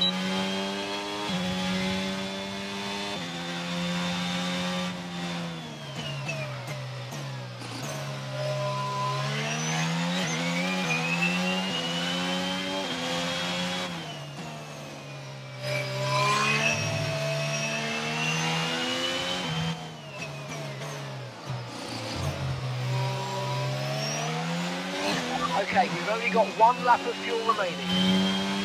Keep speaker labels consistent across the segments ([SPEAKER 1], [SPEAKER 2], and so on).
[SPEAKER 1] Okay, we've only got one lap of fuel remaining.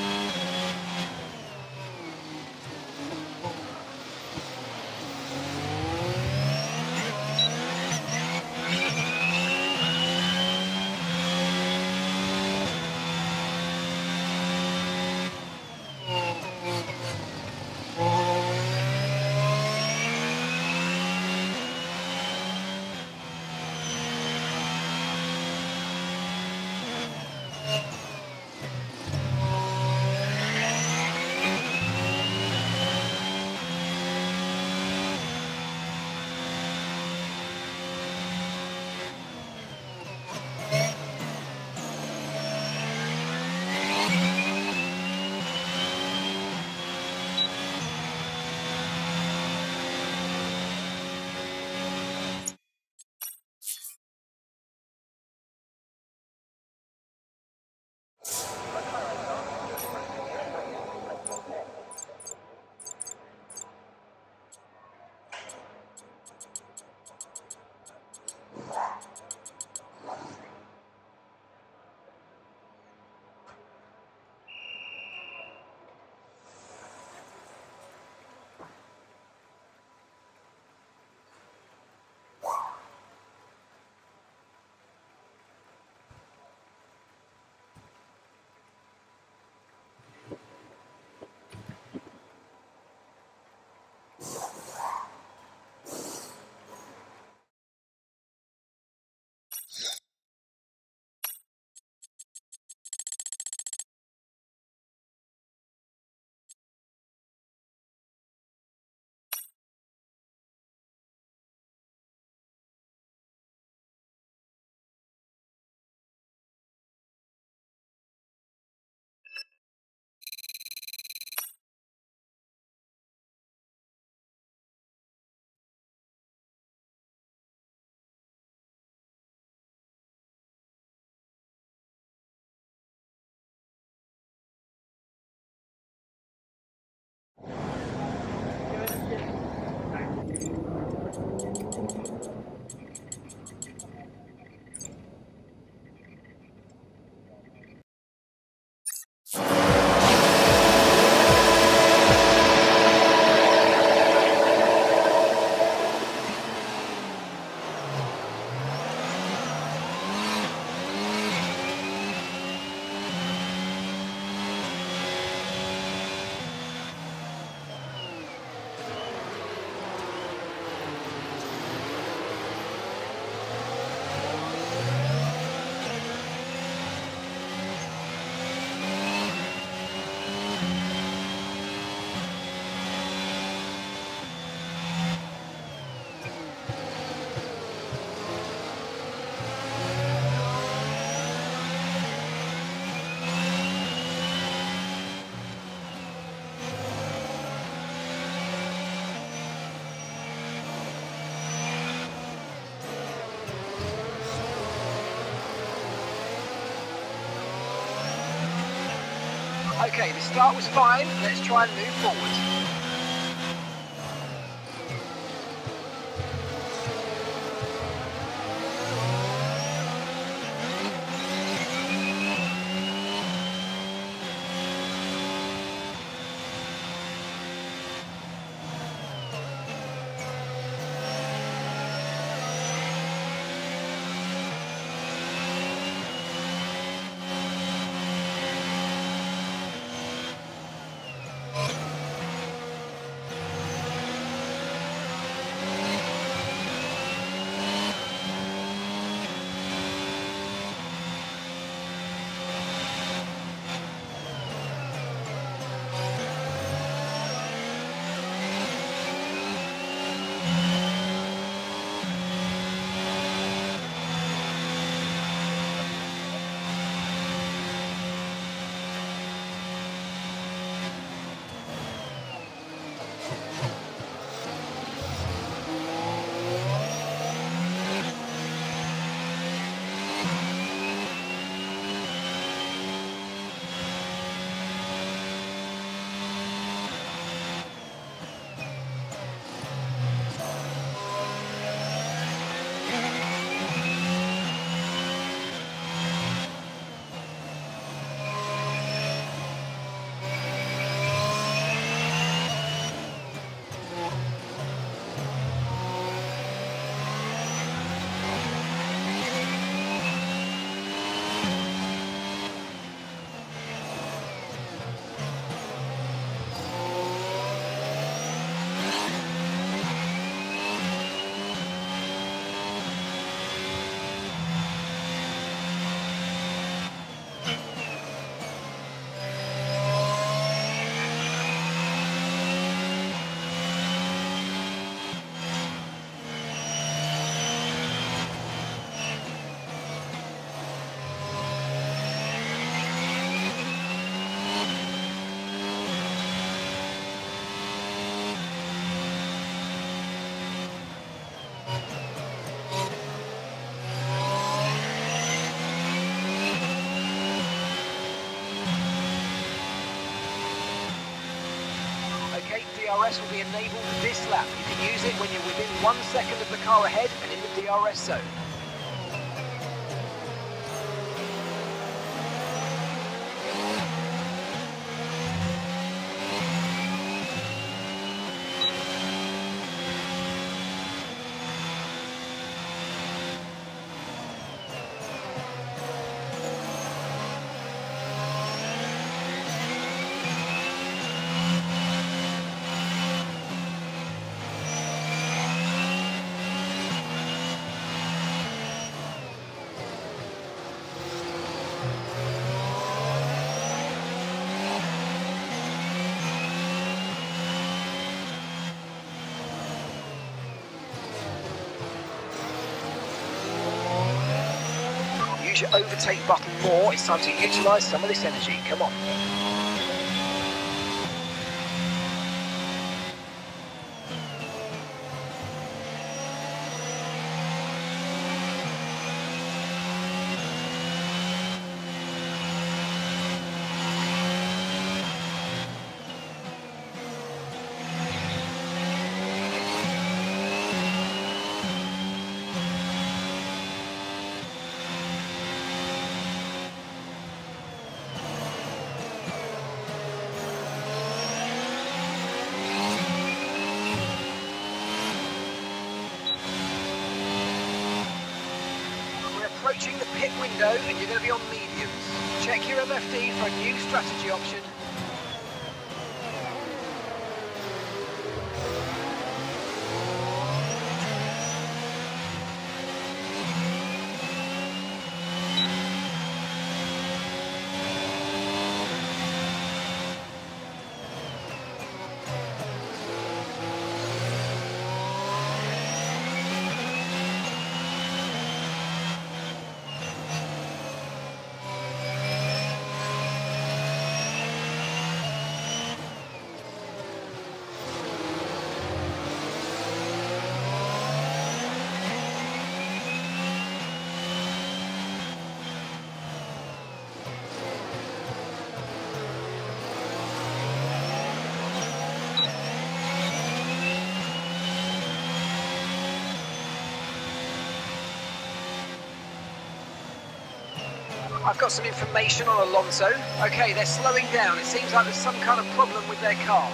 [SPEAKER 1] Okay, the start was fine. Let's try and move forward. DRS will be enabled this lap. You can use it when you're within 1 second of the car ahead and in the DRS zone. Use your overtake button more. It's time to utilise some of this energy. Come on. Approaching the pit window and you're going to be on mediums. Check your MFD for a new strategy option. I've got some information on Alonso. Okay, they're slowing down. It seems like there's some kind of problem with their car.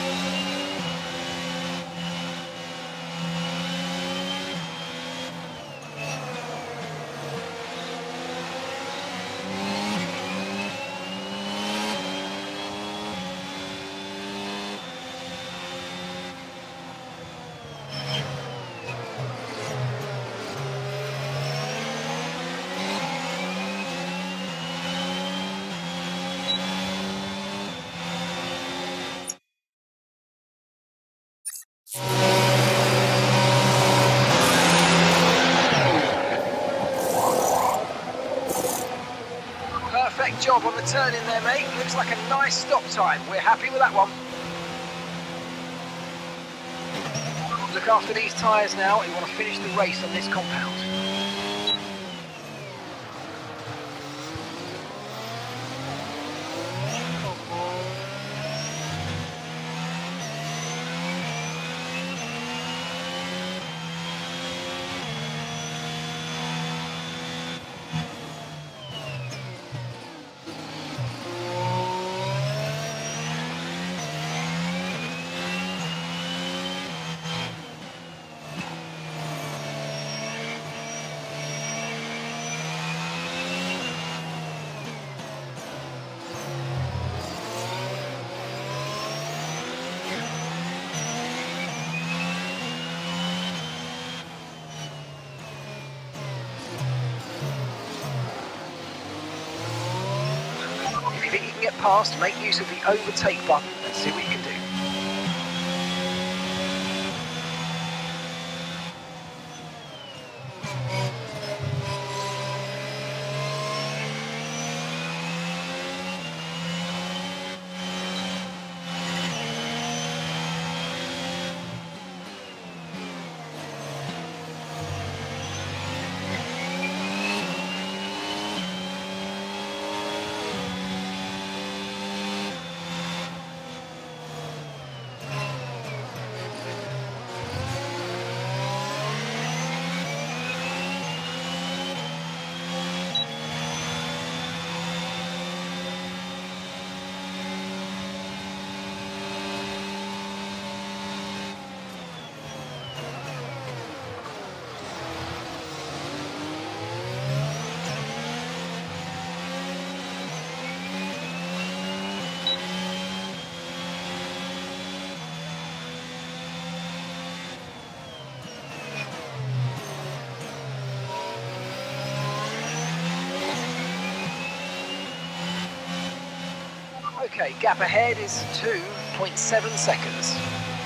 [SPEAKER 1] Perfect job on the turn in there, mate. Looks like a nice stop time. We're happy with that one. Look after these tyres now. You want to finish the race on this compound. If you think you can get past, make use of the overtake button and see what you can do. Okay, gap ahead is 2.7 seconds.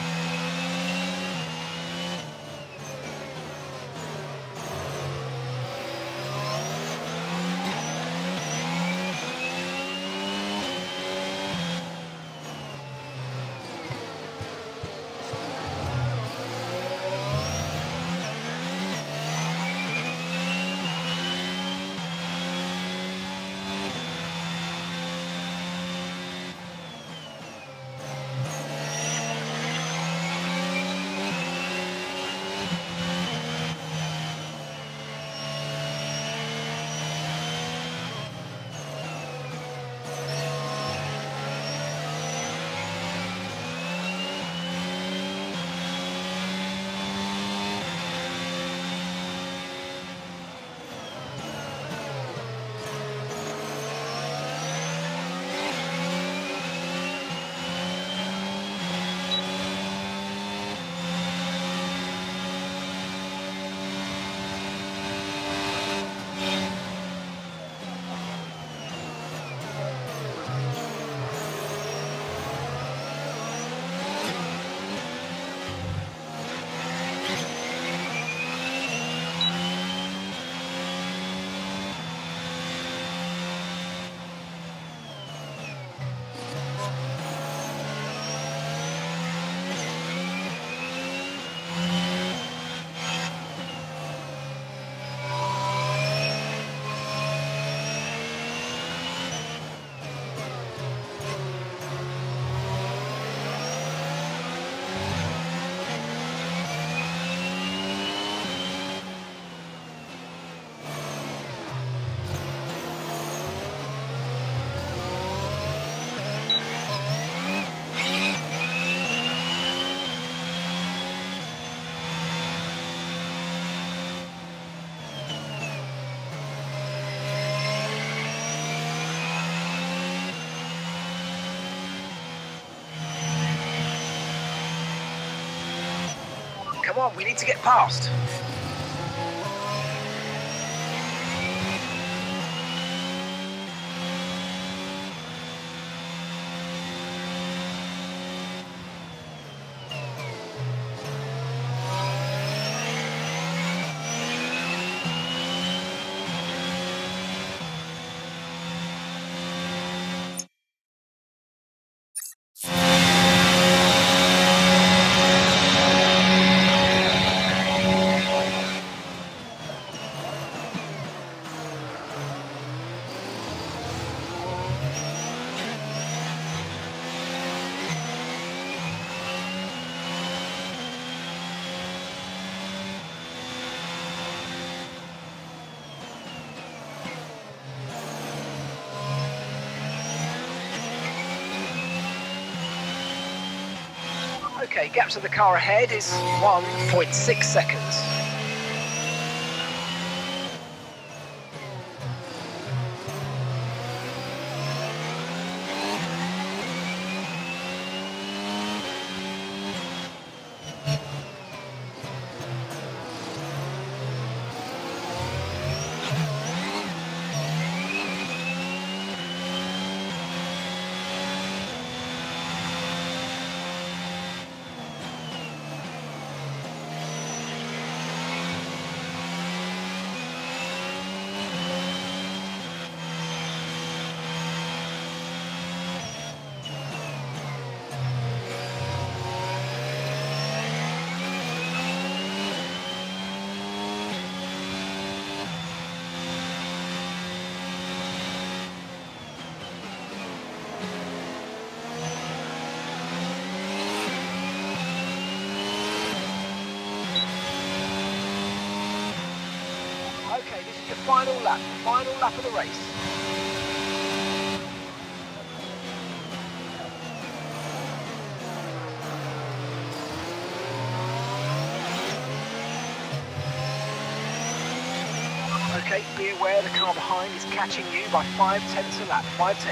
[SPEAKER 1] Come on, we need to get past. Okay, gap to the car ahead is 1.6 seconds. Okay, this is your final lap of the race. Okay, be aware the car behind is catching you by 5/10 a lap, 5/10.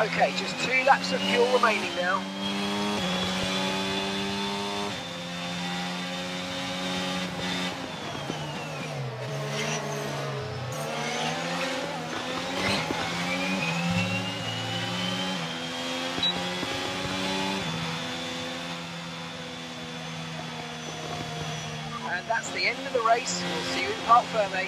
[SPEAKER 1] Okay, just 2 laps of fuel remaining now. And that's the end of the race. We'll see you in Parc Fermé.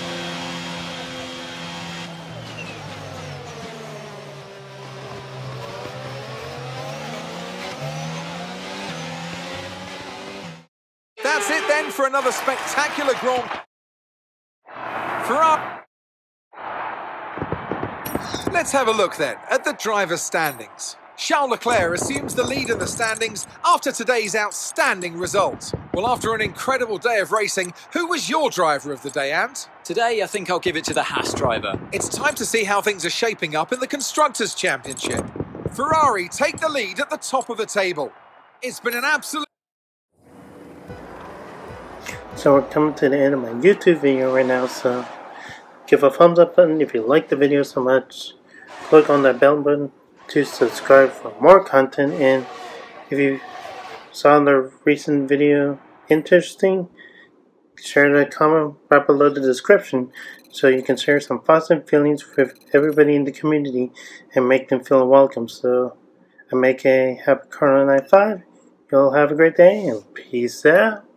[SPEAKER 2] That's it then for another spectacular Grand Prix. Let's have a look then at the driver's standings. Charles Leclerc assumes the lead in the standings after today's outstanding result. Well, after an incredible day of racing, who was your driver of the day, Ant?
[SPEAKER 3] Today, I think I'll give it to the Haas driver.
[SPEAKER 2] It's time to see how things are shaping up in the Constructors' Championship. Ferrari take the lead at the top of the table. It's been an absolute...
[SPEAKER 4] So we're coming to the end of my YouTube video right now, so give a thumbs up button if you like the video so much. Click on that bell button to subscribe for more content, and if you saw the recent video interesting, share the comment right below the description so you can share some positive feelings with everybody in the community and make them feel welcome. So I make a happy Corona Night 5. You'll have a great day and peace out.